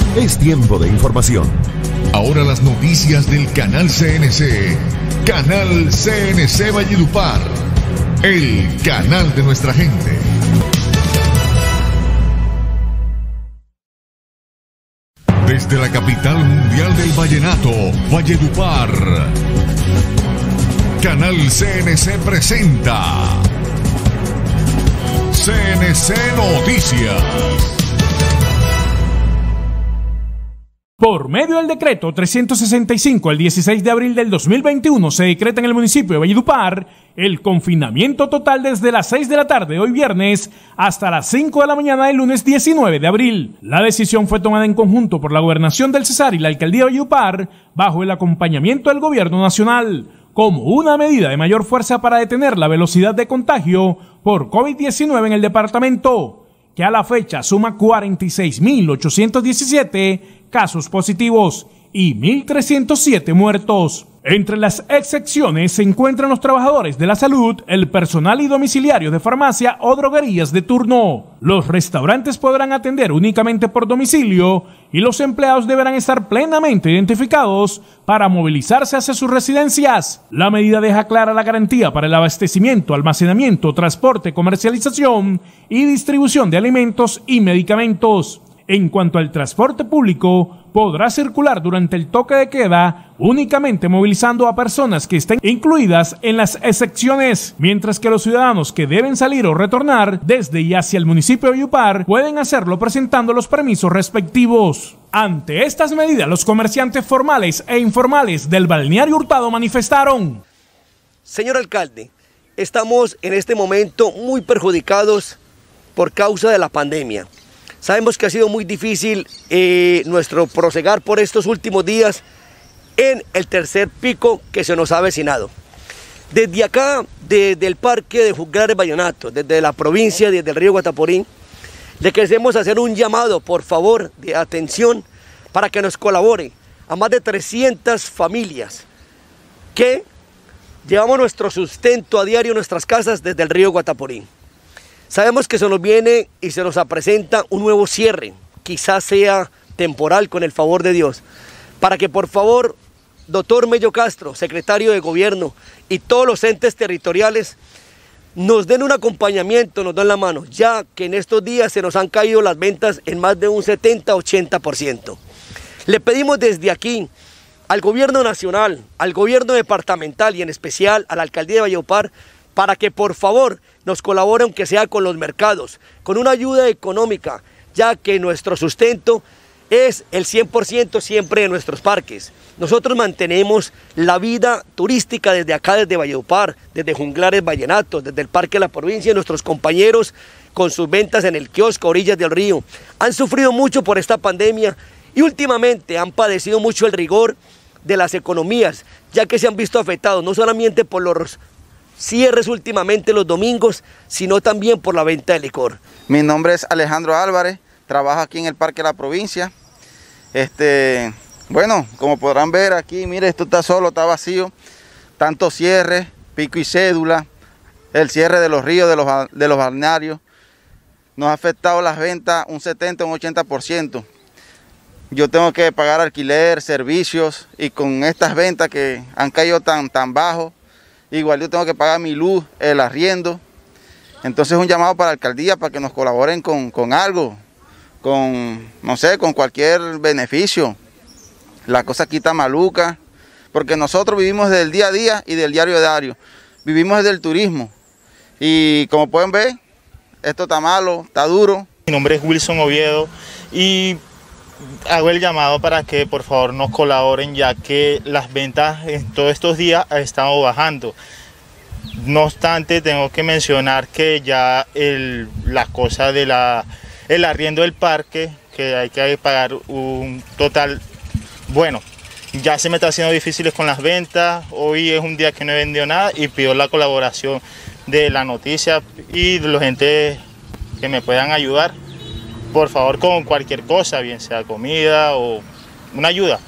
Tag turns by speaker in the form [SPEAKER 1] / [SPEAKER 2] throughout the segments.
[SPEAKER 1] Es tiempo de información.
[SPEAKER 2] Ahora las noticias del canal CNC. Canal CNC Valledupar. El canal de nuestra gente. Desde la capital mundial del vallenato, Valledupar. Canal CNC presenta CNC Noticias.
[SPEAKER 3] Por medio del decreto 365, el 16 de abril del 2021, se decreta en el municipio de Valledupar el confinamiento total desde las 6 de la tarde de hoy viernes hasta las 5 de la mañana del lunes 19 de abril. La decisión fue tomada en conjunto por la Gobernación del Cesar y la Alcaldía de Valledupar bajo el acompañamiento del Gobierno Nacional, como una medida de mayor fuerza para detener la velocidad de contagio por COVID-19 en el departamento, que a la fecha suma 46.817 casos positivos y 1.307 muertos. Entre las excepciones se encuentran los trabajadores de la salud, el personal y domiciliario de farmacia o droguerías de turno. Los restaurantes podrán atender únicamente por domicilio y los empleados deberán estar plenamente identificados para movilizarse hacia sus residencias. La medida deja clara la garantía para el abastecimiento, almacenamiento, transporte, comercialización y distribución de alimentos y medicamentos. En cuanto al transporte público, podrá circular durante el toque de queda únicamente movilizando a personas que estén incluidas en las excepciones, mientras que los ciudadanos que deben salir o retornar desde y hacia el municipio de Valledupar pueden hacerlo presentando los permisos respectivos. Ante estas medidas, los comerciantes formales e informales del balneario Hurtado manifestaron:
[SPEAKER 4] Señor alcalde, estamos en este momento muy perjudicados por causa de la pandemia. Sabemos que ha sido muy difícil nuestro prosegar por estos últimos días en el tercer pico que se nos ha avecinado. Desde acá, desde el Parque de Juglares Vallenato, desde la provincia, desde el río Guataporín, le queremos hacer un llamado, por favor, de atención para que nos colabore a más de 300 familias que llevamos nuestro sustento a diario en nuestras casas desde el río Guataporín. Sabemos que se nos viene y se nos presenta un nuevo cierre, quizás sea temporal con el favor de Dios, para que por favor, doctor Mello Castro, secretario de Gobierno y todos los entes territoriales nos den un acompañamiento, nos den la mano, ya que en estos días se nos han caído las ventas en más de un 70-80%. Le pedimos desde aquí al Gobierno Nacional, al Gobierno Departamental y en especial a la Alcaldía de Valledupar, para que por favor nos colaboren, aunque sea con los mercados, con una ayuda económica, ya que nuestro sustento es el 100% siempre de nuestros parques. Nosotros mantenemos la vida turística desde acá, desde Valledupar, desde Juglares Vallenato, desde el Parque de la Provincia. Nuestros compañeros con sus ventas en el kiosco a orillas del río han sufrido mucho por esta pandemia y últimamente han padecido mucho el rigor de las economías, ya que se han visto afectados no solamente por los cierres últimamente los domingos, sino también por la venta de licor.
[SPEAKER 5] Mi nombre es Alejandro Álvarez, trabajo aquí en el Parque de la Provincia. Bueno, como podrán ver aquí, mire, esto está solo, está vacío. Tanto cierres, pico y cédula, el cierre de los ríos, de los balnearios, nos ha afectado las ventas un 70, un 80%. Yo tengo que pagar alquiler, servicios, y con estas ventas que han caído tan bajo, igual yo tengo que pagar mi luz, el arriendo. Entonces un llamado para la alcaldía para que nos colaboren con algo, no sé, con cualquier beneficio. La cosa aquí está maluca, porque nosotros vivimos del día a día y del diario a diario. Vivimos desde el turismo y como pueden ver, esto está malo, está duro.
[SPEAKER 6] Mi nombre es Wilson Oviedo y hago el llamado para que por favor nos colaboren, ya que las ventas en todos estos días han estado bajando. No obstante, tengo que mencionar que ya la cosa de el arriendo del parque, que hay que pagar un total, bueno, ya se me está haciendo difíciles con las ventas. Hoy es un día que no he vendido nada y pido la colaboración de la noticia y de los entes que me puedan ayudar, por favor, con cualquier cosa, bien sea comida o una ayuda.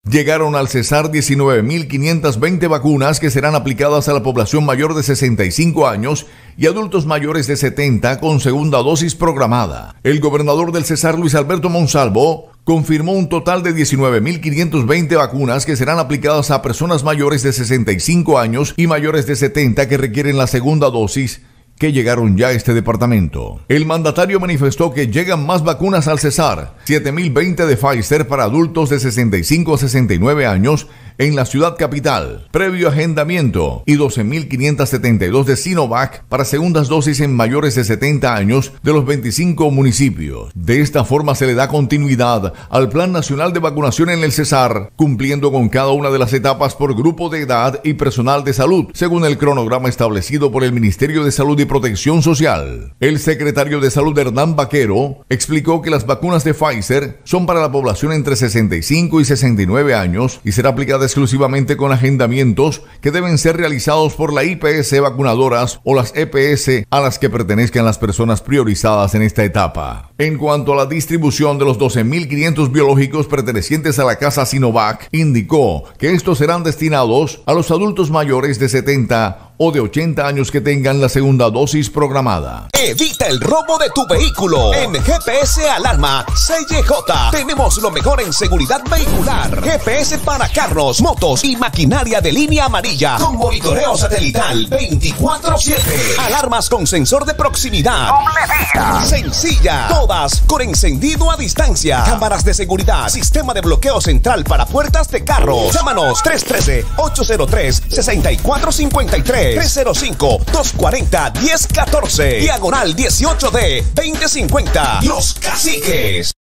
[SPEAKER 2] Llegaron al Cesar 19.520 vacunas que serán aplicadas a la población mayor de 65 años y adultos mayores de 70 con segunda dosis programada. El gobernador del Cesar, Luis Alberto Monsalvo, confirmó un total de 19.520 vacunas que serán aplicadas a personas mayores de 65 años y mayores de 70 que requieren la segunda dosis, que llegaron ya a este departamento. El mandatario manifestó que llegan más vacunas al Cesar, 7.020 de Pfizer para adultos de 65 a 69 años en la ciudad capital, previo agendamiento, y 12.572 de Sinovac para segundas dosis en mayores de 70 años de los 25 municipios. De esta forma se le da continuidad al Plan Nacional de Vacunación en el Cesar, cumpliendo con cada una de las etapas por grupo de edad y personal de salud, según el cronograma establecido por el Ministerio de Salud y Protección Social. El secretario de Salud, Hernán Vaquero, explicó que las vacunas de Pfizer son para la población entre 65 y 69 años y será aplicada exclusivamente con agendamientos que deben ser realizados por la IPS vacunadoras o las EPS a las que pertenezcan las personas priorizadas en esta etapa. En cuanto a la distribución de los 12.500 biológicos pertenecientes a la casa Sinovac, indicó que estos serán destinados a los adultos mayores de 70 o de 80 años que tengan la segunda dosis programada.
[SPEAKER 1] Evita el robo de tu vehículo. En GPS Alarma CJ tenemos lo mejor en seguridad vehicular. GPS para carros, motos y maquinaria de línea amarilla con monitoreo satelital 24/7. Alarmas con sensor de proximidad. Sencilla. Todas con encendido a distancia. Cámaras de seguridad. Sistema de bloqueo central para puertas de carros. Llámanos 313-803-6453. 305-240-1014. Diagonal 18D 2050. Los Caciques.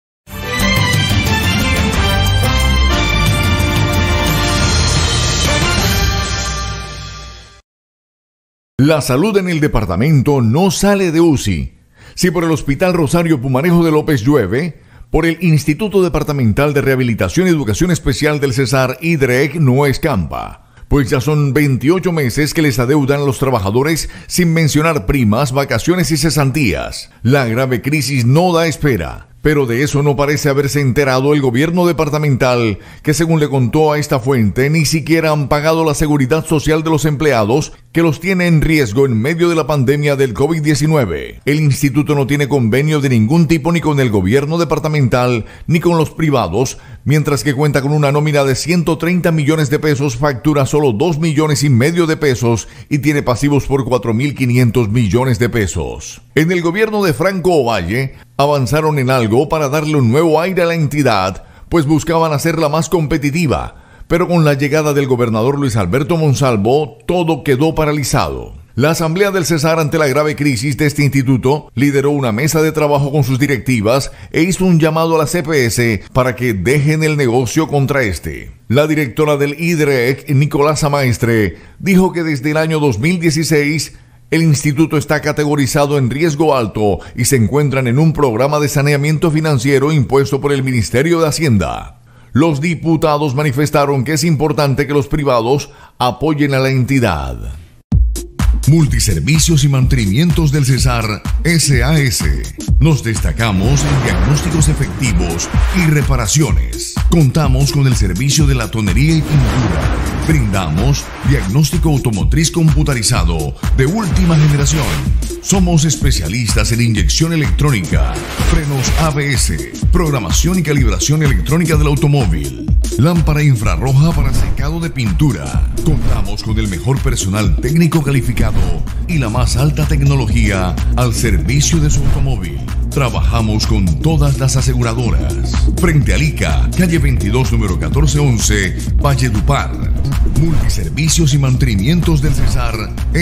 [SPEAKER 2] La salud en el departamento no sale de UCI. Si por el Hospital Rosario Pumarejo de López llueve, por el Instituto Departamental de Rehabilitación y Educación Especial del Cesar, IDREC, no escampa. Pues ya son 28 meses que les adeudan a los trabajadores sin mencionar primas, vacaciones y cesantías. La grave crisis no da espera. Pero de eso no parece haberse enterado el gobierno departamental, que según le contó a esta fuente, ni siquiera han pagado la seguridad social de los empleados, que los tiene en riesgo en medio de la pandemia del COVID-19. El instituto no tiene convenio de ningún tipo ni con el gobierno departamental ni con los privados, mientras que cuenta con una nómina de 130 millones de pesos, factura solo 2,5 millones de pesos y tiene pasivos por 4.500 millones de pesos. En el gobierno de Franco Ovalle avanzaron en algo para darle un nuevo aire a la entidad, pues buscaban hacerla más competitiva, pero con la llegada del gobernador Luis Alberto Monsalvo, todo quedó paralizado. La Asamblea del Cesar, ante la grave crisis de este instituto, lideró una mesa de trabajo con sus directivas e hizo un llamado a la CPS para que dejen el negocio contra este. La directora del IDREC, Nicolasa Maestre, dijo que desde el año 2016 el instituto está categorizado en riesgo alto y se encuentran en un programa de saneamiento financiero impuesto por el Ministerio de Hacienda. Los diputados manifestaron que es importante que los privados apoyen a la entidad. Multiservicios y mantenimientos del Cesar SAS. Nos destacamos en diagnósticos efectivos y reparaciones. Contamos con el servicio de la tonería y pintura. Brindamos diagnóstico automotriz computarizado de última generación. Somos especialistas en inyección electrónica, frenos ABS, programación y calibración electrónica del automóvil, lámpara infrarroja para secado de pintura. Contamos con el mejor personal técnico calificado y la más alta tecnología al servicio de su automóvil. Trabajamos con todas las aseguradoras. Frente a Lica, calle 22, número 1411, Valledupar. Multiservicios y mantenimientos del Cesar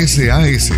[SPEAKER 2] SAS.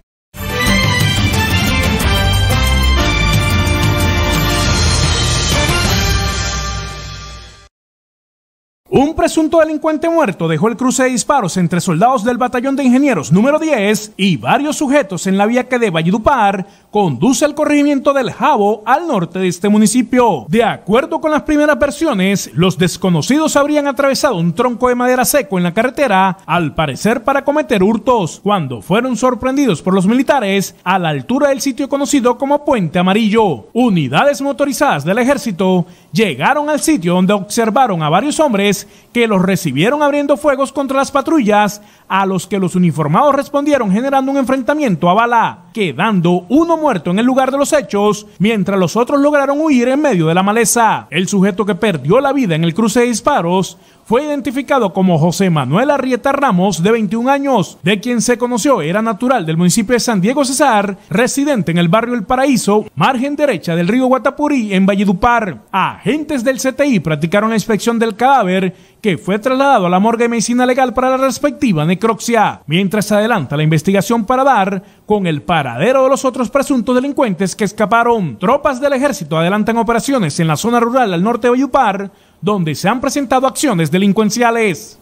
[SPEAKER 3] Un presunto delincuente muerto dejó el cruce de disparos entre soldados del batallón de ingenieros número 10 y varios sujetos en la vía que de Valledupar conduce al corregimiento del Jabo al norte de este municipio. De acuerdo con las primeras versiones, los desconocidos habrían atravesado un tronco de madera seco en la carretera, al parecer para cometer hurtos, cuando fueron sorprendidos por los militares a la altura del sitio conocido como Puente Amarillo. Unidades motorizadas del ejército llegaron al sitio donde observaron a varios hombres delincuentes que los recibieron abriendo fuegos contra las patrullas, a los que los uniformados respondieron generando un enfrentamiento a bala, quedando uno muerto en el lugar de los hechos, mientras los otros lograron huir en medio de la maleza. El sujeto que perdió la vida en el cruce de disparos fue identificado como José Manuel Arrieta Ramos, de 21 años, de quien se conoció era natural del municipio de San Diego Cesar, residente en el barrio El Paraíso, margen derecha del río Guatapurí, en Valledupar. Agentes del CTI practicaron la inspección del cadáver, que fue trasladado a la morgue de medicina legal para la respectiva necropsia, mientras se adelanta la investigación para dar con el paradero de los otros presuntos delincuentes que escaparon. Tropas del ejército adelantan operaciones en la zona rural al norte de Valledupar, donde se han presentado acciones delincuenciales.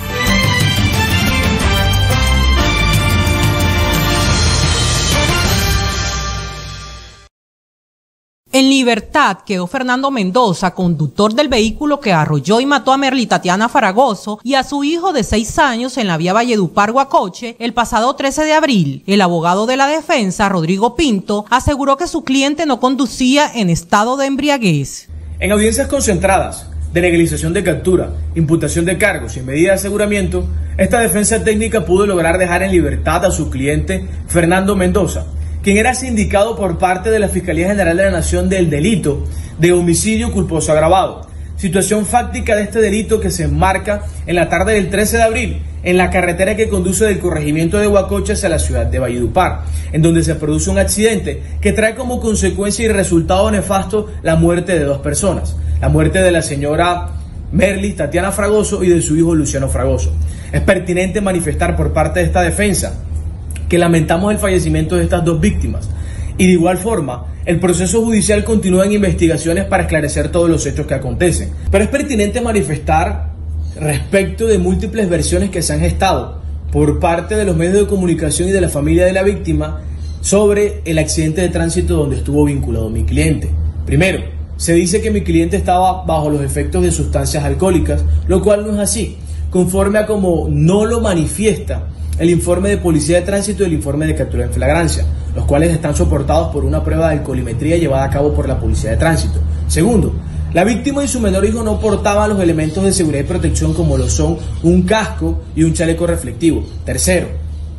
[SPEAKER 7] En libertad quedó Fernando Mendoza, conductor del vehículo que arrolló y mató a Merly Tatiana Fragoso y a su hijo de 6 años en la vía Valledupar-Guacoche el pasado 13 de abril. El abogado de la defensa, Rodrigo Pinto, aseguró que su cliente no conducía en estado de embriaguez.
[SPEAKER 8] En audiencias concentradas de legalización de captura, imputación de cargos y medida de aseguramiento, esta defensa técnica pudo lograr dejar en libertad a su cliente Fernando Mendoza, quien era sindicado por parte de la Fiscalía General de la Nación del delito de homicidio culposo agravado. Situación fáctica de este delito que se enmarca en la tarde del 13 de abril en la carretera que conduce del corregimiento de Guacoche hacia la ciudad de Valledupar, en donde se produce un accidente que trae como consecuencia y resultado nefasto la muerte de 2 personas, la muerte de la señora Merly Tatiana Fragoso y de su hijo Luciano Fragoso. Es pertinente manifestar por parte de esta defensa que lamentamos el fallecimiento de estas 2 víctimas y de igual forma el proceso judicial continúa en investigaciones para esclarecer todos los hechos que acontecen. Pero es pertinente manifestar respecto de múltiples versiones que se han gestado por parte de los medios de comunicación y de la familia de la víctima sobre el accidente de tránsito donde estuvo vinculado mi cliente. Primero, se dice que mi cliente estaba bajo los efectos de sustancias alcohólicas, lo cual no es así, conforme a como no lo manifiesta el informe de policía de tránsito y el informe de captura en flagrancia, los cuales están soportados por una prueba de alcoholimetría llevada a cabo por la policía de tránsito. Segundo, la víctima y su menor hijo no portaban los elementos de seguridad y protección como lo son un casco y un chaleco reflectivo. Tercero,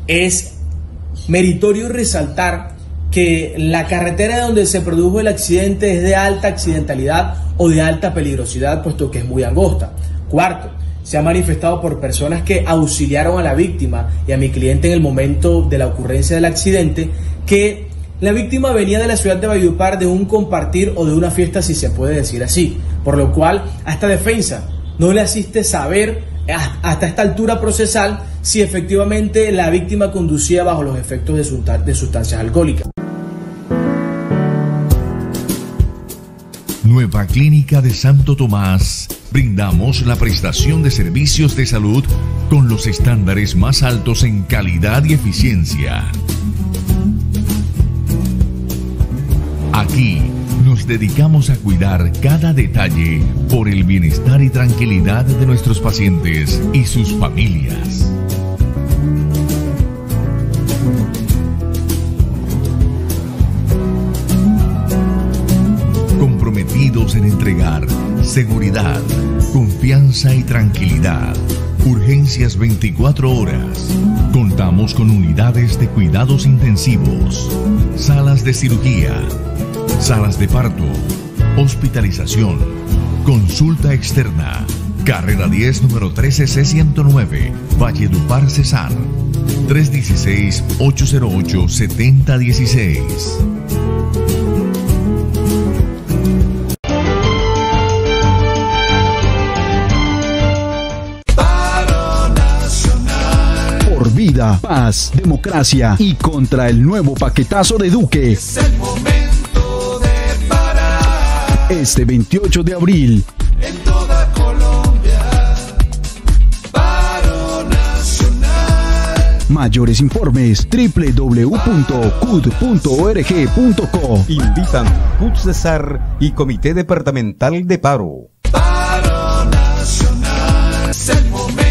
[SPEAKER 8] es meritorio resaltar que la carretera donde se produjo el accidente es de alta accidentalidad o de alta peligrosidad, puesto que es muy angosta. Cuarto, se ha manifestado por personas que auxiliaron a la víctima y a mi cliente en el momento de la ocurrencia del accidente que la víctima venía de la ciudad de Valledupar de un compartir o de una fiesta, si se puede decir así, por lo cual a esta defensa no le asiste saber hasta esta altura procesal si efectivamente la víctima conducía bajo los efectos de sustancias alcohólicas.
[SPEAKER 2] Nueva Clínica de Santo Tomás. Brindamos la prestación de servicios de salud con los estándares más altos en calidad y eficiencia. Aquí nos dedicamos a cuidar cada detalle por el bienestar y tranquilidad de nuestros pacientes y sus familias. Comprometidos en entregar seguridad, confianza y tranquilidad. Urgencias 24 horas. Contamos con unidades de cuidados intensivos, salas de cirugía, salas de parto, hospitalización, consulta externa. Carrera 10, número 13C109, Valledupar, Cesar. 316-808-7016.
[SPEAKER 9] Vida, paz, democracia y contra el nuevo paquetazo de Duque.
[SPEAKER 10] Es el momento de parar.
[SPEAKER 9] Este 28 de abril
[SPEAKER 10] en toda Colombia. Paro nacional.
[SPEAKER 9] Mayores informes www.cud.org.co.
[SPEAKER 11] Invitan CUT Cesar y Comité Departamental de Paro.
[SPEAKER 10] Paro nacional. Es el momento.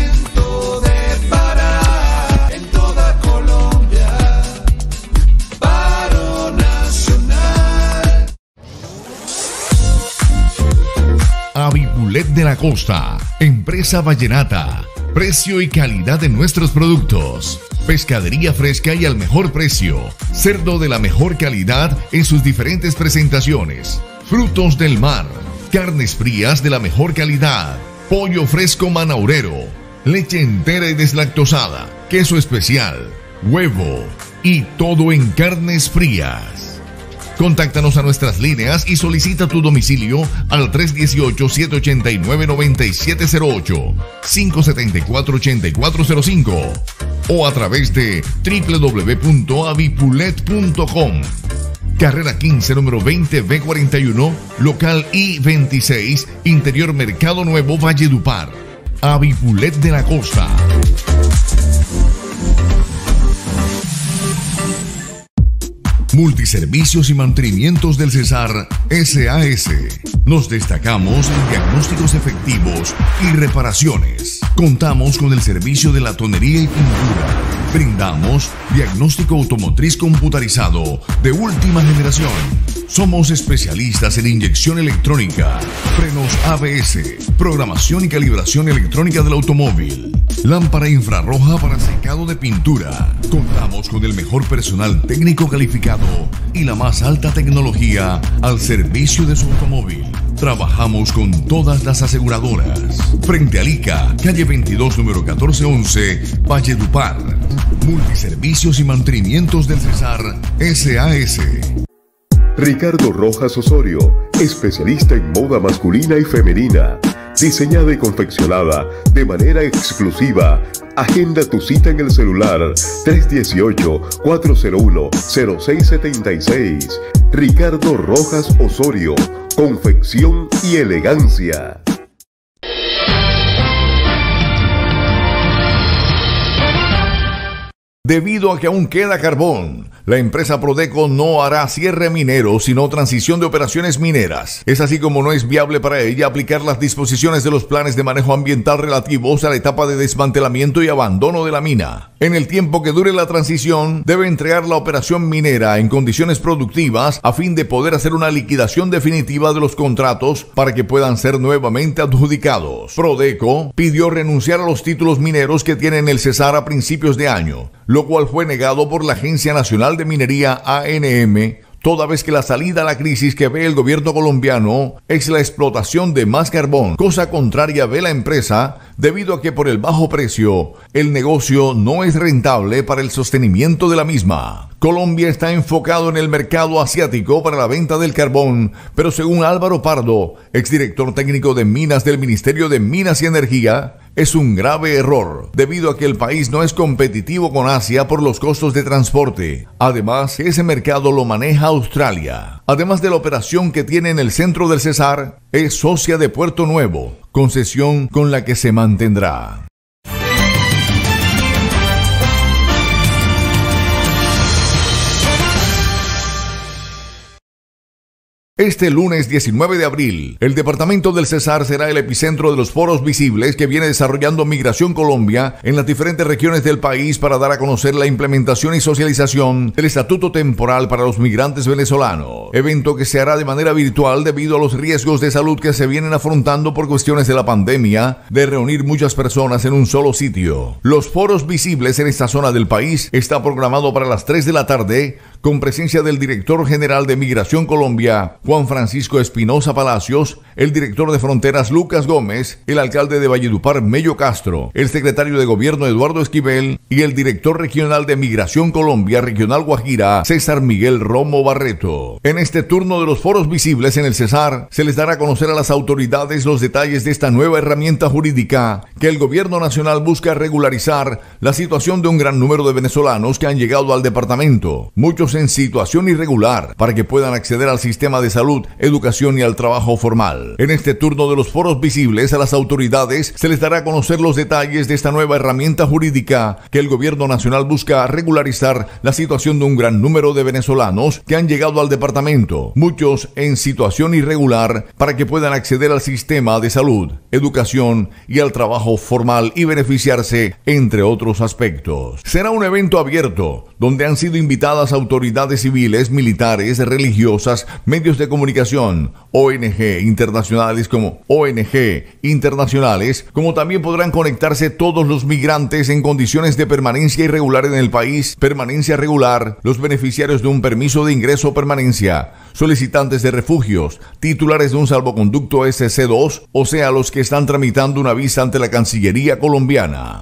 [SPEAKER 2] Avipulet de la Costa, empresa vallenata. Precio y calidad de nuestros productos. Pescadería fresca y al mejor precio. Cerdo de la mejor calidad en sus diferentes presentaciones. Frutos del mar. Carnes frías de la mejor calidad. Pollo fresco manaurero. Leche entera y deslactosada. Queso especial. Huevo. Y todo en carnes frías. Contáctanos a nuestras líneas y solicita tu domicilio al 318-789-9708, 574-8405 o a través de www.avipulet.com. Carrera 15, número 20B41, local I-26, Interior Mercado Nuevo, Valledupar. Avipulet de la Costa. Multiservicios y mantenimientos del Cesar SAS. Nos destacamos en diagnósticos efectivos y reparaciones. Contamos con el servicio de la tonería y pintura. Brindamos diagnóstico automotriz computarizado de última generación. Somos especialistas en inyección electrónica, frenos ABS, programación y calibración electrónica del automóvil, lámpara infrarroja para secado de pintura. Contamos con el mejor personal técnico calificado y la más alta tecnología al servicio de su automóvil. Trabajamos con todas las aseguradoras. Frente a ICA, calle 22, número 1411, Valledupar. Multiservicios y mantenimientos del Cesar SAS.
[SPEAKER 12] Ricardo Rojas Osorio, especialista en moda masculina y femenina, diseñada y confeccionada de manera exclusiva. Agenda tu cita en el celular 318-401-0676. Ricardo Rojas Osorio, confección y elegancia.
[SPEAKER 2] Debido a que aún queda carbón, la empresa Prodeco no hará cierre minero, sino transición de operaciones mineras. Es así como no es viable para ella aplicar las disposiciones de los planes de manejo ambiental relativos a la etapa de desmantelamiento y abandono de la mina. En el tiempo que dure la transición, debe entregar la operación minera en condiciones productivas a fin de poder hacer una liquidación definitiva de los contratos para que puedan ser nuevamente adjudicados. Prodeco pidió renunciar a los títulos mineros que tiene en el Cesar a principios de año, lo cual fue negado por la Agencia Nacional de Minería ANM, toda vez que la salida a la crisis que ve el gobierno colombiano es la explotación de más carbón, cosa contraria ve la empresa debido a que por el bajo precio el negocio no es rentable para el sostenimiento de la misma. Colombia está enfocado en el mercado asiático para la venta del carbón, pero según Álvaro Pardo, exdirector técnico de Minas del Ministerio de Minas y Energía, es un grave error, debido a que el país no es competitivo con Asia por los costos de transporte. Además, ese mercado lo maneja Australia. Además de la operación que tiene en el centro del Cesar, es socia de Puerto Nuevo, concesión con la que se mantendrá. Este lunes 19 de abril, el departamento del Cesar será el epicentro de los foros visibles que viene desarrollando Migración Colombia en las diferentes regiones del país para dar a conocer la implementación y socialización del Estatuto Temporal para los Migrantes Venezolanos. Evento que se hará de manera virtual debido a los riesgos de salud que se vienen afrontando por cuestiones de la pandemia, de reunir muchas personas en un solo sitio. Los foros visibles en esta zona del país está programado para las 3 de la tarde, con presencia del director general de Migración Colombia, Juan Francisco Espinosa Palacios, el director de Fronteras Lucas Gómez, el alcalde de Valledupar Mello Castro, el secretario de Gobierno Eduardo Esquivel y el director regional de Migración Colombia Regional Guajira, César Miguel Romo Barreto. En este turno de los foros visibles en el Cesar, se les dará a conocer a las autoridades los detalles de esta nueva herramienta jurídica que el gobierno nacional busca regularizar la situación de un gran número de venezolanos que han llegado al departamento, muchos en situación irregular, para que puedan acceder al sistema de salud, educación y al trabajo formal. En este turno de los foros visibles a las autoridades se les dará a conocer los detalles de esta nueva herramienta jurídica que el gobierno nacional busca regularizar la situación de un gran número de venezolanos que han llegado al departamento, muchos en situación irregular, para que puedan acceder al sistema de salud, educación y al trabajo formal y beneficiarse, entre otros aspectos. Será un evento abierto donde han sido invitadas autoridades autoridades civiles, militares, religiosas, medios de comunicación, ONG internacionales, como también podrán conectarse todos los migrantes en condiciones de permanencia irregular en el país, permanencia regular, los beneficiarios de un permiso de ingreso o permanencia, solicitantes de refugios, titulares de un salvoconducto SC2, o sea, los que están tramitando una visa ante la Cancillería colombiana.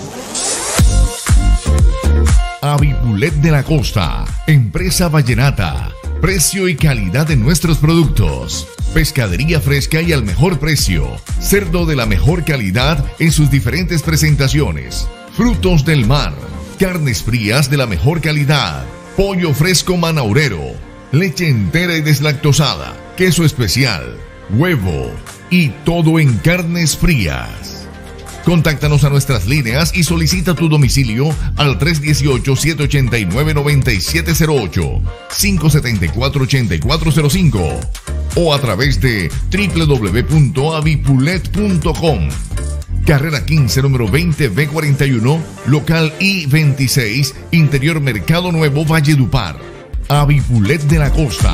[SPEAKER 13] Avipulet de la Costa, empresa vallenata. Precio y calidad de nuestros productos. Pescadería fresca y al mejor precio. Cerdo de la mejor calidad en sus diferentes presentaciones. Frutos del mar. Carnes frías de la mejor calidad. Pollo fresco manaurero. Leche entera y deslactosada. Queso especial. Huevo. Y todo en carnes frías. Contáctanos a nuestras líneas y solicita tu domicilio al 318-789-9708, 574-8405 o a través de www.avipulet.com. Carrera 15, número 20B41, local I-26, Interior Mercado Nuevo, Valledupar. Avipulet de la Costa.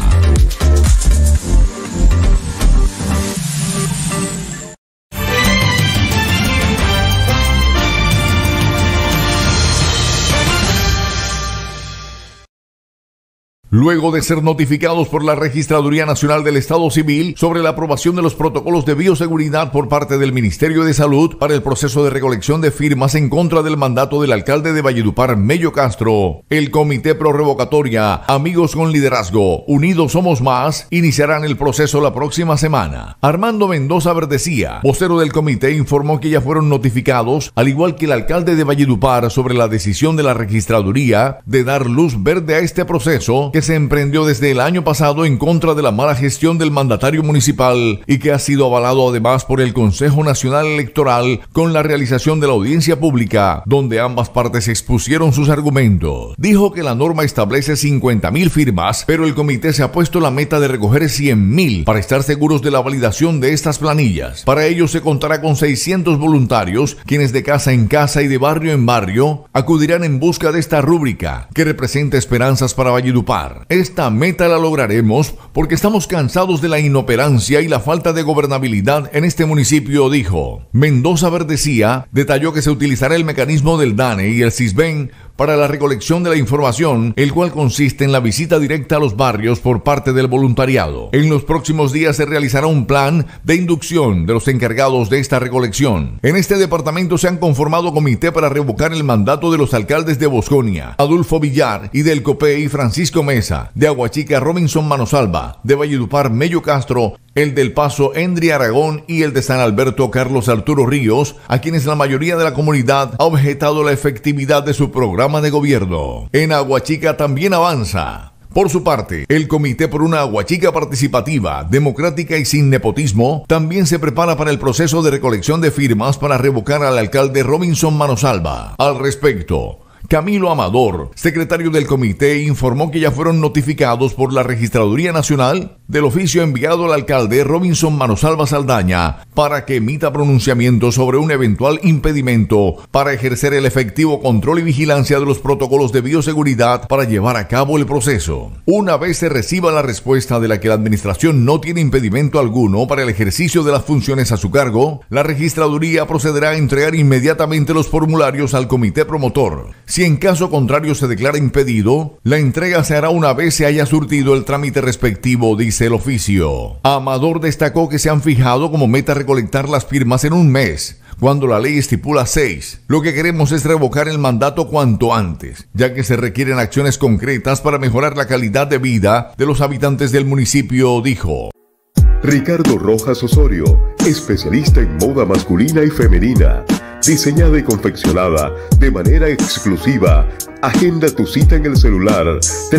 [SPEAKER 2] Luego de ser notificados por la Registraduría Nacional del Estado Civil sobre la aprobación de los protocolos de bioseguridad por parte del Ministerio de Salud para el proceso de recolección de firmas en contra del mandato del alcalde de Valledupar, Mello Castro, el Comité Pro Revocatoria Amigos con Liderazgo, Unidos Somos Más, iniciarán el proceso la próxima semana. Armando Mendoza Verdecía, vocero del comité, informó que ya fueron notificados, al igual que el alcalde de Valledupar, sobre la decisión de la Registraduría de dar luz verde a este proceso que se emprendió desde el año pasado en contra de la mala gestión del mandatario municipal y que ha sido avalado además por el Consejo Nacional Electoral con la realización de la audiencia pública, donde ambas partes expusieron sus argumentos. Dijo que la norma establece 50.000 firmas, pero el comité se ha puesto la meta de recoger 100.000 para estar seguros de la validación de estas planillas. Para ello se contará con 600 voluntarios, quienes de casa en casa y de barrio en barrio acudirán en busca de esta rúbrica que representa esperanzas para Valledupar. Esta meta la lograremos porque estamos cansados de la inoperancia y la falta de gobernabilidad en este municipio, dijo. Mendoza Verdecía detalló que se utilizará el mecanismo del DANE y el CISBEN para la recolección de la información, el cual consiste en la visita directa a los barrios por parte del voluntariado. En los próximos días se realizará un plan de inducción de los encargados de esta recolección. En este departamento se han conformado comité para revocar el mandato de los alcaldes de Bosconia, Adolfo Villar, y del Copey, Francisco Mesa, de Aguachica, Robinson Manosalva, de Valledupar, Mello Castro, el del Paso, Endri Aragón, y el de San Alberto, Carlos Arturo Ríos, a quienes la mayoría de la comunidad ha objetado la efectividad de su programa de gobierno. En Aguachica también avanza. Por su parte, el Comité por una Aguachica participativa, democrática y sin nepotismo también se prepara para el proceso de recolección de firmas para revocar al alcalde Robinson Manosalva. Al respecto, Camilo Amador, secretario del comité, informó que ya fueron notificados por la Registraduría Nacional del oficio enviado al alcalde Robinson Manosalva Saldaña para que emita pronunciamiento sobre un eventual impedimento para ejercer el efectivo control y vigilancia de los protocolos de bioseguridad para llevar a cabo el proceso. Una vez se reciba la respuesta de la que la administración no tiene impedimento alguno para el ejercicio de las funciones a su cargo, la Registraduría procederá a entregar inmediatamente los formularios al comité promotor. Si en caso contrario se declara impedido, la entrega se hará una vez se haya surtido el trámite respectivo, dice el oficio. Amador destacó que se han fijado como meta recolectar las firmas en un mes, cuando la ley estipula 6. Lo que queremos es revocar el mandato cuanto antes, ya que se requieren acciones concretas para mejorar la calidad de vida de los habitantes del municipio, dijo.
[SPEAKER 12] Ricardo Rojas Osorio, especialista en moda masculina y femenina. Diseñada y confeccionada de manera exclusiva. Agenda tu cita en el celular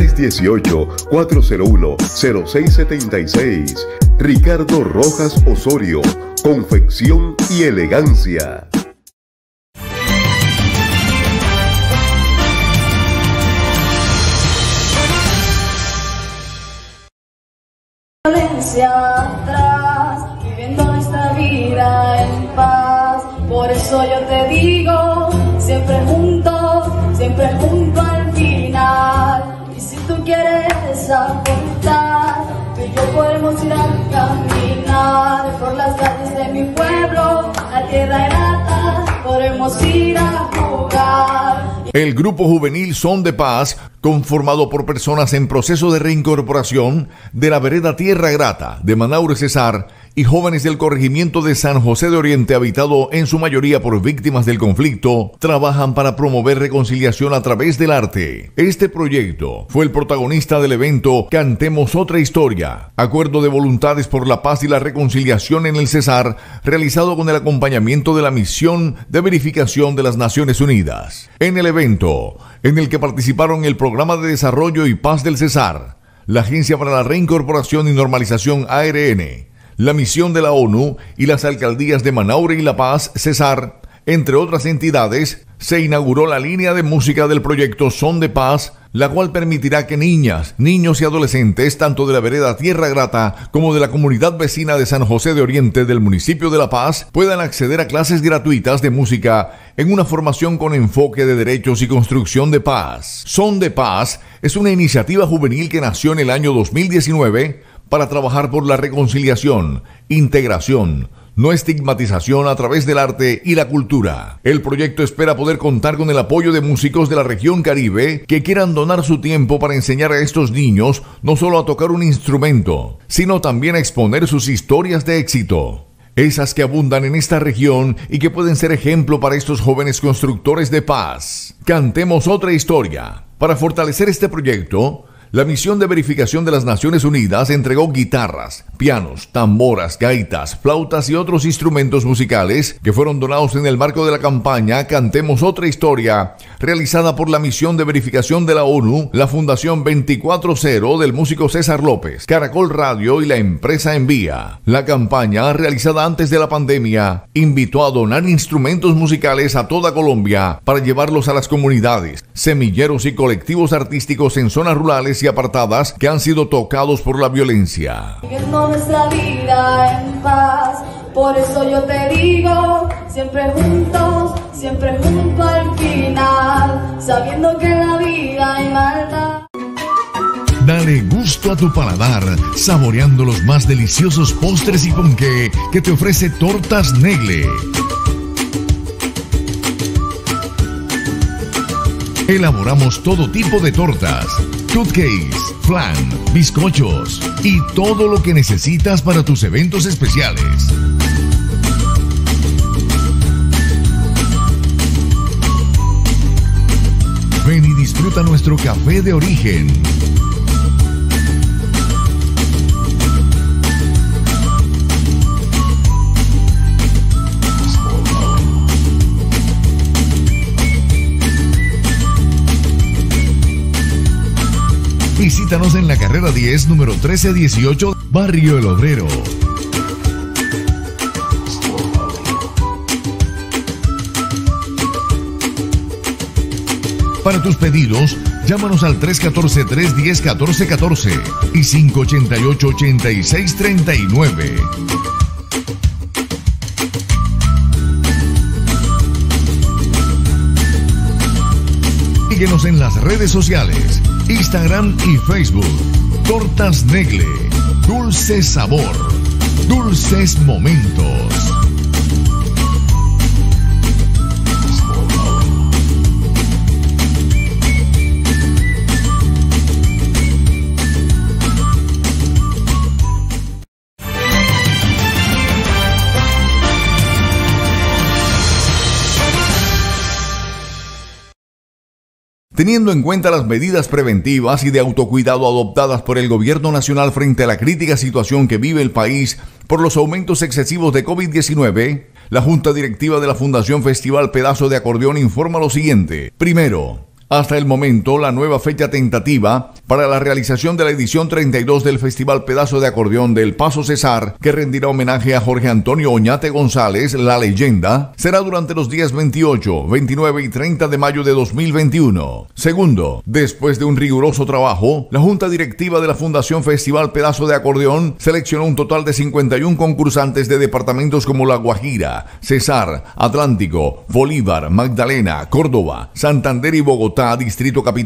[SPEAKER 12] 318-401-0676. Ricardo Rojas Osorio, confección y elegancia.
[SPEAKER 14] Violencia atrás, viviendo nuestra vida en paz. Por eso yo te digo, siempre junto al final. Y si tú a contar. Tú y yo podemos ir a caminar por las calles de mi pueblo, la tierra grata, podremos ir a jugar.
[SPEAKER 2] El grupo juvenil Son de Paz, conformado por personas en proceso de reincorporación de la vereda Tierra Grata de Manaure Cesar y jóvenes del corregimiento de San José de Oriente, habitado en su mayoría por víctimas del conflicto, trabajan para promover reconciliación a través del arte. Este proyecto fue el protagonista del evento Cantemos Otra Historia, acuerdo de voluntades por la paz y la reconciliación en el Cesar, realizado con el acompañamiento de la Misión de Verificación de las Naciones Unidas. En el evento, en el que participaron el Programa de Desarrollo y Paz del Cesar, la Agencia para la Reincorporación y Normalización ARN, la Misión de la ONU y las alcaldías de Manaure y La Paz, Cesar, entre otras entidades, se inauguró la línea de música del proyecto Son de Paz, la cual permitirá que niñas, niños y adolescentes, tanto de la vereda Tierra Grata como de la comunidad vecina de San José de Oriente del municipio de La Paz, puedan acceder a clases gratuitas de música en una formación con enfoque de derechos y construcción de paz. Son de Paz es una iniciativa juvenil que nació en el año 2019 para trabajar por la reconciliación, integración, no estigmatización a través del arte y la cultura. El proyecto espera poder contar con el apoyo de músicos de la región Caribe que quieran donar su tiempo para enseñar a estos niños no solo a tocar un instrumento, sino también a exponer sus historias de éxito, esas que abundan en esta región y que pueden ser ejemplo para estos jóvenes constructores de paz. Cantemos Otra Historia. Para fortalecer este proyecto, la Misión de Verificación de las Naciones Unidas entregó guitarras, pianos, tamboras, gaitas, flautas y otros instrumentos musicales que fueron donados en el marco de la campaña Cantemos Otra Historia, realizada por la Misión de Verificación de la ONU, la Fundación 24-0 del músico César López, Caracol Radio y la empresa Envía. La campaña, realizada antes de la pandemia, invitó a donar instrumentos musicales a toda Colombia para llevarlos a las comunidades, semilleros y colectivos artísticos en zonas rurales y apartadas que han sido tocados por la violencia.
[SPEAKER 14] Viviendo nuestra vida en paz, por eso yo te digo, siempre juntos, siempre junto al final, sabiendo que en la vida hay maldad.
[SPEAKER 13] Dale gusto a tu paladar, saboreando los más deliciosos postres y ponqué que te ofrece Tortas Negle. Elaboramos todo tipo de tortas, cupcakes, flan, bizcochos y todo lo que necesitas para tus eventos especiales. Ven y disfruta nuestro café de origen. Visítanos en la carrera 10, número 1318, Barrio El Obrero. Para tus pedidos, llámanos al 314-310-1414 y 588-8639. Síguenos en las redes sociales, Instagram y Facebook. Tortas Negle, dulce sabor, dulces momentos. Teniendo en cuenta las medidas preventivas y de autocuidado adoptadas por el gobierno nacional frente a la crítica situación que vive el país por los aumentos excesivos de COVID-19, la Junta Directiva de la Fundación Festival Pedazo de Acordeón informa lo siguiente. Primero, hasta el momento, la nueva fecha tentativa para la realización de la edición 32 del Festival Pedazo de Acordeón del Paso Cesar, que rendirá homenaje a Jorge Antonio Oñate González, la leyenda, será durante los días 28, 29 y 30 de mayo de 2021. Segundo, después de un riguroso trabajo, la Junta Directiva de la Fundación Festival Pedazo de Acordeón seleccionó un total de 51 concursantes de departamentos como La Guajira, Cesar, Atlántico, Bolívar, Magdalena, Córdoba, Santander y Bogotá, Distrito Capital.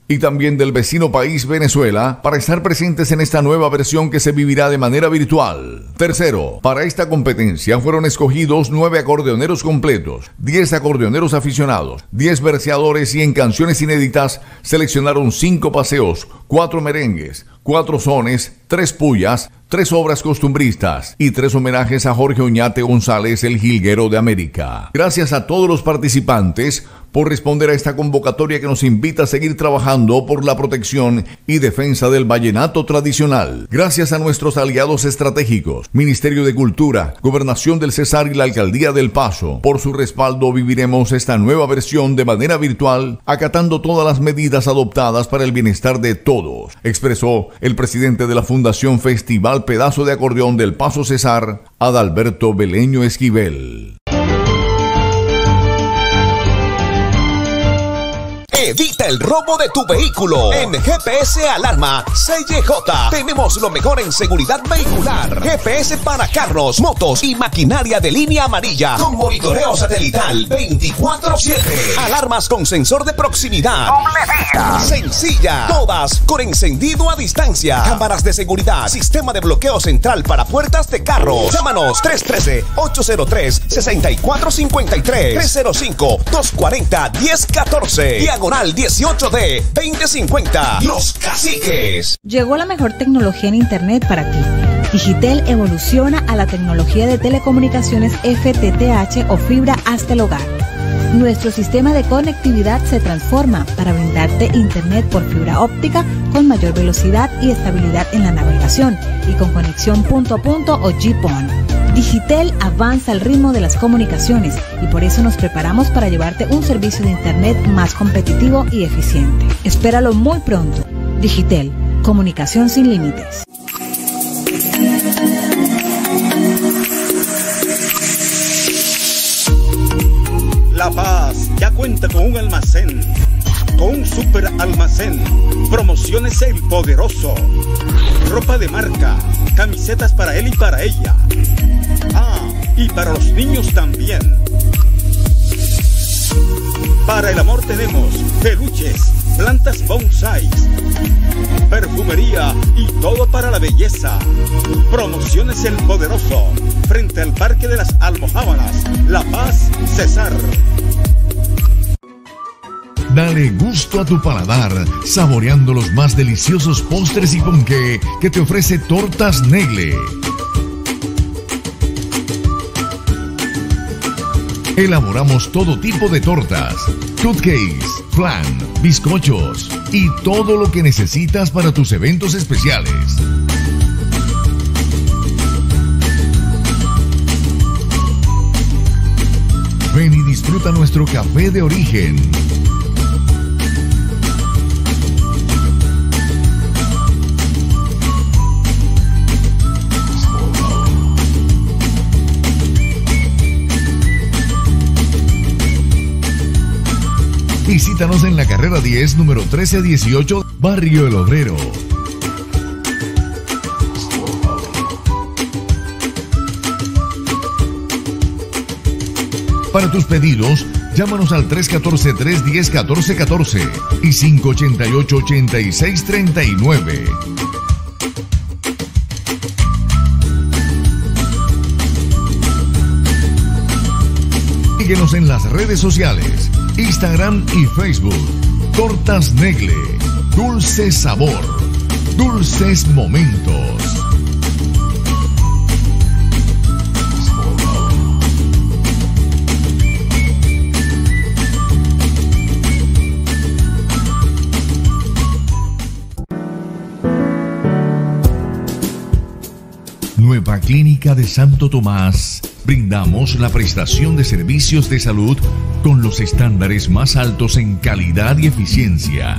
[SPEAKER 2] y también del vecino país Venezuela para estar presentes en esta nueva versión que se vivirá de manera virtual. Tercero, para esta competencia fueron escogidos 9 acordeoneros completos, 10 acordeoneros aficionados, 10 verseadores y en canciones inéditas seleccionaron 5 paseos, 4 merengues, 4 sones, 3 pullas, 3 obras costumbristas y 3 homenajes a Jorge Oñate González, el jilguero de América. Gracias a todos los participantes por responder a esta convocatoria que nos invita a seguir trabajando por la protección y defensa del vallenato tradicional. Gracias a nuestros aliados estratégicos, Ministerio de Cultura, Gobernación del Cesar y la Alcaldía del Paso. Por su respaldo viviremos esta nueva versión de manera virtual, acatando todas las medidas adoptadas para el bienestar de todos, expresó el presidente de la Fundación Festival Pedazo de Acordeón del Paso Cesar, Adalberto Beleño Esquivel.
[SPEAKER 1] Evita el robo de tu vehículo. En GPS Alarma CJ tenemos lo mejor en seguridad vehicular. GPS para carros, motos y maquinaria de línea amarilla con monitoreo satelital 24/7. Alarmas con sensor de proximidad. Sencilla. Todas con encendido a distancia. Cámaras de seguridad. Sistema de bloqueo central para puertas de carros. Llámanos 313-803-6453. 305-240-1014. Diagonal 18D 2050. Los Caciques.
[SPEAKER 15] Llegó la mejor tecnología en Internet para ti. Digitel evoluciona a la tecnología de telecomunicaciones FTTH o fibra hasta el hogar. Nuestro sistema de conectividad se transforma para brindarte Internet por fibra óptica con mayor velocidad y estabilidad en la navegación y con conexión punto a punto o GPON. Digitel avanza al ritmo de las comunicaciones y por eso nos preparamos para llevarte un servicio de Internet más competitivo y eficiente. Espéralo muy pronto. Digitel, comunicación sin límites.
[SPEAKER 16] La Paz ya cuenta con un almacén, con un super almacén. Promociones El Poderoso. Ropa de marca, camisetas para él y para ella. Ah, y para los niños también. Para el amor tenemos peluches, plantas bonsai, perfumería y todo para la belleza. Promociones El Poderoso, frente al Parque de las Almojábalas, La Paz, Cesar.
[SPEAKER 13] Dale gusto a tu paladar, saboreando los más deliciosos postres y ponqué que te ofrece Tortas Negle. Elaboramos todo tipo de tortas, cupcakes, flan, bizcochos y todo lo que necesitas para tus eventos especiales. Ven y disfruta nuestro café de origen. Visítanos en la carrera 10, número 1318, Barrio El Obrero. Para tus pedidos, llámanos al 314-310-1414 y 588-8639. Síguenos en las redes sociales, Instagram y Facebook. Tortas Negle, dulce sabor, dulces momentos. Nueva Clínica de Santo Tomás. Brindamos la prestación de servicios de salud con los estándares más altos en calidad y eficiencia.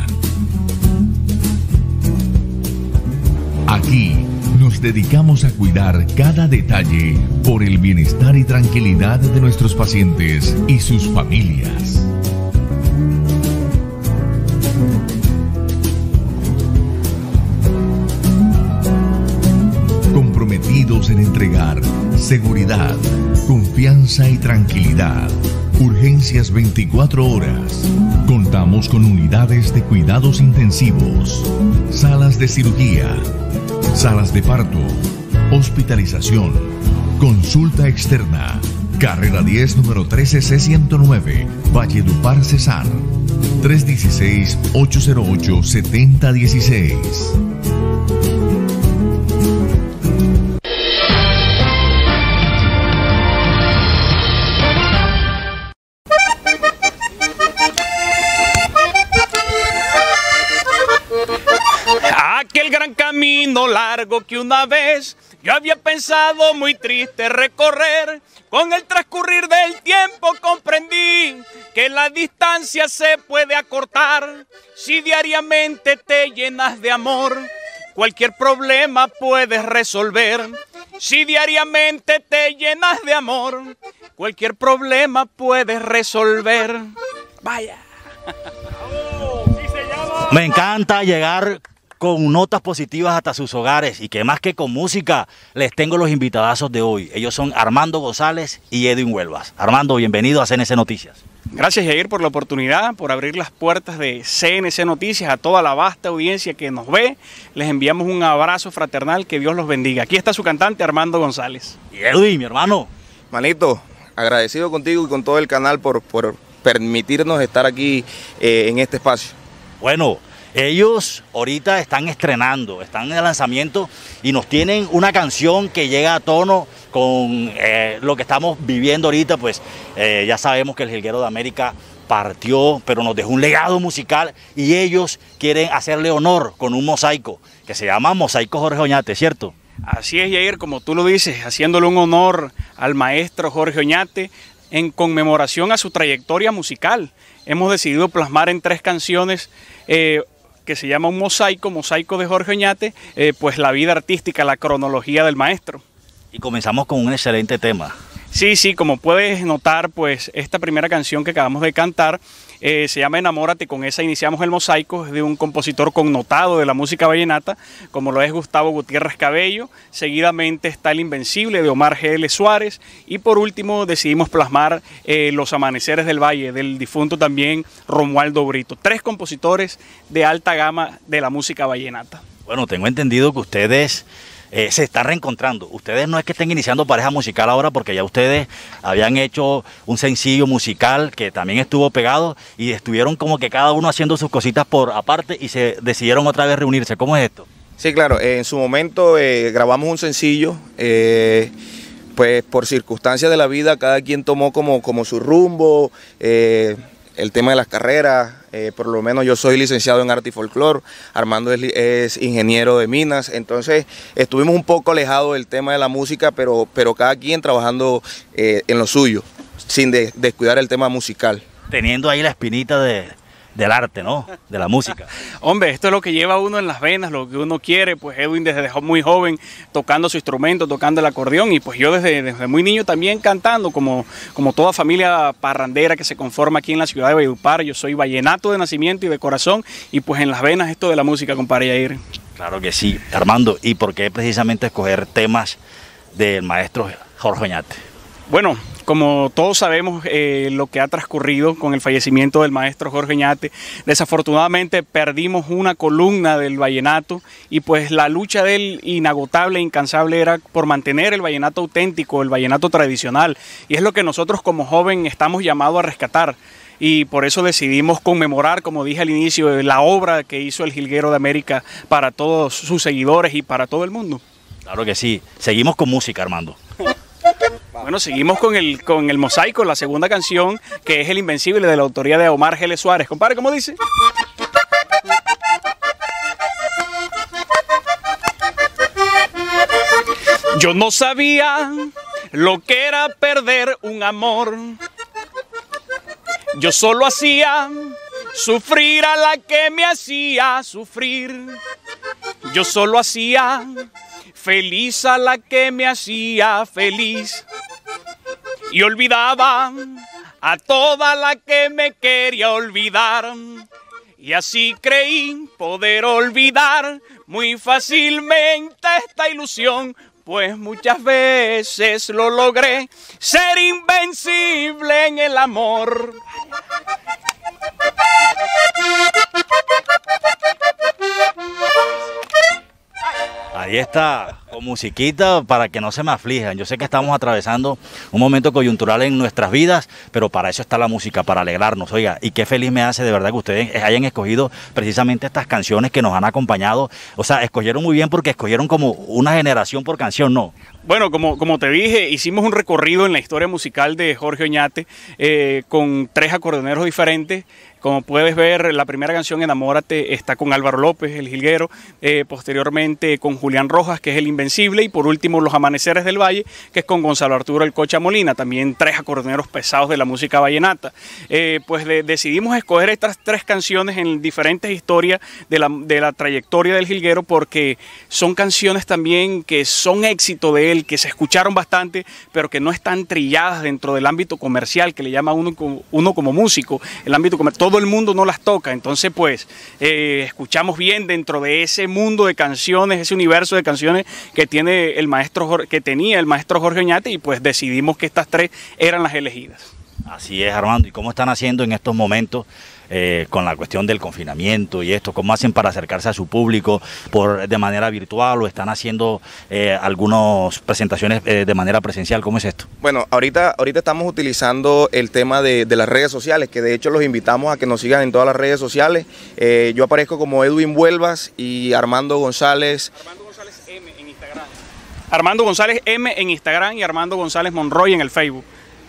[SPEAKER 13] Aquí nos dedicamos a cuidar cada detalle por el bienestar y tranquilidad de nuestros pacientes y sus familias. Comprometidos en entregar seguridad, confianza y tranquilidad Urgencias 24 horas. Contamos con unidades de cuidados intensivos, salas de cirugía, salas de parto, hospitalización, consulta externa. Carrera 10, número 13C109, Valledupar, Cesar. 316-808-7016.
[SPEAKER 17] Aquel gran camino largo que una vez yo había pensado muy triste recorrer, con el transcurrir del tiempo comprendí que la distancia se puede acortar si diariamente te llenas de amor. Cualquier problema puedes resolver si diariamente te llenas de amor. Cualquier problema puedes resolver. Vaya.
[SPEAKER 18] Me encanta llegar con notas positivas hasta sus hogares y que más que con música les tengo los invitadazos de hoy. Ellos son Armando González y Edwin Huelvas. Armando, bienvenido a CNC Noticias.
[SPEAKER 17] Gracias, Jair, por la oportunidad, por abrir las puertas de CNC Noticias a toda la vasta audiencia que nos ve. Les enviamos un abrazo fraternal, que Dios los bendiga. Aquí está su cantante, Armando González.
[SPEAKER 18] Y Edwin, mi hermano.
[SPEAKER 19] Manito, agradecido contigo y con todo el canal por permitirnos estar aquí en este espacio.
[SPEAKER 18] Bueno, ellos ahorita están estrenando, están en el lanzamiento y nos tienen una canción que llega a tono con lo que estamos viviendo ahorita. Pues ya sabemos que el Jilguero de América partió, pero nos dejó un legado musical y ellos quieren hacerle honor con un mosaico que se llama Mosaico Jorge Oñate, ¿cierto?
[SPEAKER 17] Así es, Jair, como tú lo dices, haciéndole un honor al maestro Jorge Oñate en conmemoración a su trayectoria musical. Hemos decidido plasmar en 3 canciones que se llama un mosaico de Jorge Oñate, pues la vida artística, la cronología del maestro.
[SPEAKER 18] Y comenzamos con un excelente tema.
[SPEAKER 17] Sí, como puedes notar, pues esta primera canción que acabamos de cantar se llama Enamórate, con esa iniciamos el mosaico, es de un compositor connotado de la música vallenata, como lo es Gustavo Gutiérrez Cabello. Seguidamente está El Invencible de Omar G.L. Suárez y por último decidimos plasmar Los Amaneceres del Valle del difunto también Romualdo Brito. 3 compositores de alta gama de la música vallenata.
[SPEAKER 18] Bueno, tengo entendido que ustedes se están reencontrando. Ustedes no es que estén iniciando pareja musical ahora, porque ya ustedes habían hecho un sencillo musical que también estuvo pegado y estuvieron como que cada uno haciendo sus cositas por aparte y se decidieron otra vez reunirse. ¿Cómo es esto?
[SPEAKER 19] Sí, claro, en su momento grabamos un sencillo, pues por circunstancias de la vida cada quien tomó como su rumbo, el tema de las carreras. Por lo menos yo soy licenciado en arte y folclore, Armando es ingeniero de minas, entonces estuvimos un poco alejados del tema de la música, pero cada quien trabajando en lo suyo, sin descuidar el tema musical.
[SPEAKER 18] Teniendo ahí la espinita del arte, ¿no? De la música.
[SPEAKER 17] Hombre, esto es lo que lleva a uno en las venas, lo que uno quiere. Pues Edwin desde muy joven tocando su instrumento, tocando el acordeón, y pues yo desde muy niño también cantando, como toda familia parrandera que se conforma aquí en la ciudad de Valledupar. Yo soy vallenato de nacimiento y de corazón, y pues en las venas esto de la música, compadre Jair.
[SPEAKER 18] Claro que sí. Armando, ¿y por qué precisamente escoger temas del maestro Jorge Oñate?
[SPEAKER 17] Bueno, como todos sabemos lo que ha transcurrido con el fallecimiento del maestro Jorge Oñate, desafortunadamente perdimos una columna del vallenato y pues la lucha de él inagotable e incansable era por mantener el vallenato auténtico, el vallenato tradicional, y es lo que nosotros como joven estamos llamados a rescatar. Y por eso decidimos conmemorar, como dije al inicio, la obra que hizo el Jilguero de América para todos sus seguidores y para todo el mundo.
[SPEAKER 18] Claro que sí. Seguimos con música, Armando.
[SPEAKER 17] Bueno, seguimos con el mosaico, la segunda canción, que es El Invencible, de la autoría de Omar G.L. Suárez. Compadre, ¿cómo dice? Yo no sabía lo que era perder un amor. Yo solo hacía sufrir a la que me hacía sufrir. Yo solo hacía feliz a la que me hacía feliz. Y olvidaba a toda la que me quería olvidar. Y así creí poder olvidar muy fácilmente esta ilusión, pues muchas veces lo logré, ser invencible en el amor.
[SPEAKER 18] Ahí está, con musiquita para que no se me aflijan. Yo sé que estamos atravesando un momento coyuntural en nuestras vidas, pero para eso está la música, para alegrarnos. Oiga, y qué feliz me hace de verdad que ustedes hayan escogido precisamente estas canciones que nos han acompañado. O sea, escogieron muy bien porque escogieron como una generación por canción, ¿no?
[SPEAKER 17] Bueno, como te dije, hicimos un recorrido en la historia musical de Jorge Oñate con 3 acordeoneros diferentes. Como puedes ver, la primera canción, Enamórate, está con Álvaro López, el jilguero, posteriormente con Julián Rojas, que es el Invencible, y por último Los Amaneceres del Valle, que es con Gonzalo Arturo el Cocha Molina, también 3 acordeoneros pesados de la música vallenata. Decidimos escoger estas 3 canciones en diferentes historias de la trayectoria del jilguero, porque son canciones también que son éxito de él, que se escucharon bastante, pero que no están trilladas dentro del ámbito comercial, que le llama uno como músico, el ámbito comercial. Todo el mundo no las toca, entonces pues escuchamos bien dentro de ese mundo de canciones, ese universo de canciones que tenía el maestro Jorge Oñate, y pues decidimos que estas 3 eran las elegidas.
[SPEAKER 18] Así es, Armando. ¿Y cómo están haciendo en estos momentos con la cuestión del confinamiento y esto? ¿Cómo hacen para acercarse a su público de manera virtual, o están haciendo algunas presentaciones de manera presencial? ¿Cómo es esto?
[SPEAKER 19] Bueno, ahorita estamos utilizando el tema de las redes sociales, que de hecho los invitamos a que nos sigan en todas las redes sociales. Yo aparezco como Edwin Vuelvas y Armando González.
[SPEAKER 17] M en Instagram. Armando González M en Instagram y Armando González Monroy en el Facebook.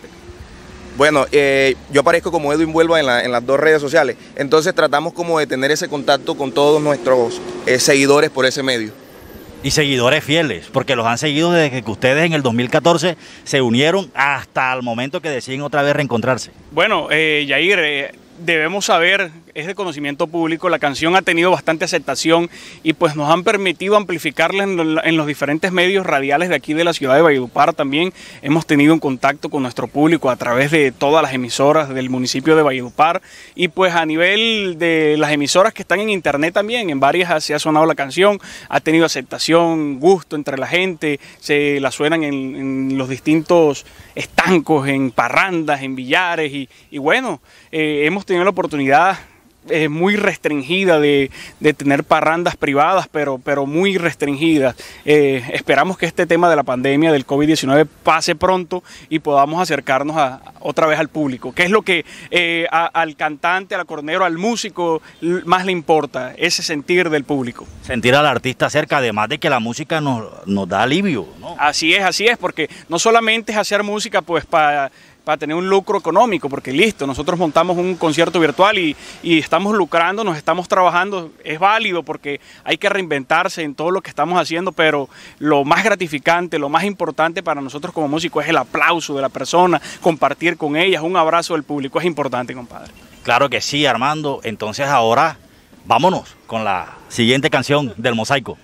[SPEAKER 19] Bueno, yo aparezco como Edwin Vuelva en las 2 redes sociales, entonces tratamos como de tener ese contacto con todos nuestros seguidores por ese medio.
[SPEAKER 18] Y seguidores fieles, porque los han seguido desde que ustedes en el 2014 se unieron hasta el momento que deciden otra vez reencontrarse.
[SPEAKER 17] Bueno, Yair, debemos saber, es de conocimiento público, la canción ha tenido bastante aceptación y pues nos han permitido amplificarla en los diferentes medios radiales de aquí de la ciudad de Valledupar. También hemos tenido un contacto con nuestro público a través de todas las emisoras del municipio de Valledupar, y pues a nivel de las emisoras que están en internet también, en varias se ha sonado la canción, ha tenido aceptación, gusto entre la gente, se la suenan en los distintos estancos, en parrandas, en billares, y bueno, hemos tenido la oportunidad muy restringida de tener parrandas privadas, pero muy restringidas. Esperamos que este tema de la pandemia del COVID-19 pase pronto y podamos acercarnos otra vez al público, que es lo que al cantante, al acordeonero, al músico más le importa, ese sentir del público.
[SPEAKER 18] Sentir al artista cerca, además de que la música nos da alivio, ¿no?
[SPEAKER 17] Así es, porque no solamente es hacer música pues para tener un lucro económico, porque listo, nosotros montamos un concierto virtual y estamos lucrando, nos estamos trabajando, es válido porque hay que reinventarse en todo lo que estamos haciendo, pero lo más gratificante, lo más importante para nosotros como músicos es el aplauso de la persona, compartir con ellas, un abrazo del público, es importante, compadre.
[SPEAKER 18] Claro que sí, Armando. Entonces ahora vámonos con la siguiente canción del Mosaico.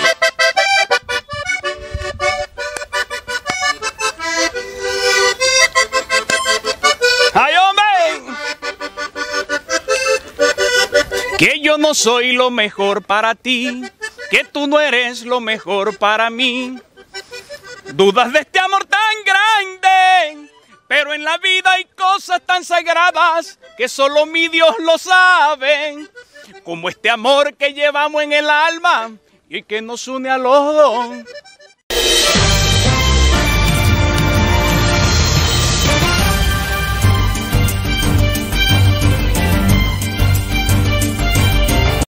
[SPEAKER 17] ¡Ay, hombre! Que yo no soy lo mejor para ti, que tú no eres lo mejor para mí. Dudas de este amor tan grande, pero en la vida hay cosas tan sagradas que solo mi Dios lo sabe. Como este amor que llevamos en el alma y que nos une a los dos.